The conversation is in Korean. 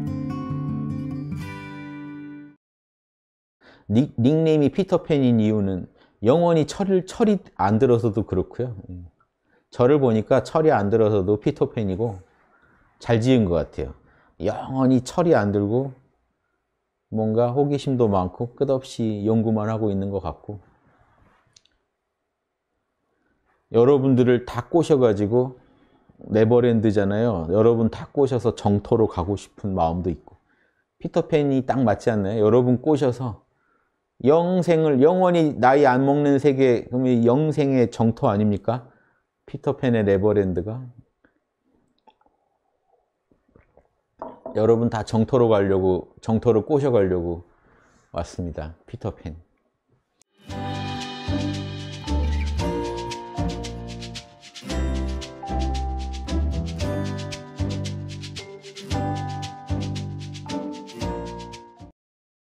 닉네임이 피터팬인 이유는 영원히 철이 안 들어서도 그렇고요. 저를 보니까 철이 안 들어서도 피터팬이고 잘 지은 것 같아요. 영원히 철이 안 들고 뭔가 호기심도 많고 끝없이 연구만 하고 있는 것 같고, 여러분들을 다 꼬셔가지고 네버랜드잖아요. 여러분 다 꼬셔서 정토로 가고 싶은 마음도 있고, 피터팬이 딱 맞지 않나요? 여러분 꼬셔서 영생을 영원히 나이 안 먹는 세계, 그러면 영생의 정토 아닙니까? 피터팬의 네버랜드가. 여러분 다 정토로 가려고, 정토로 꼬셔가려고 왔습니다. 피터팬.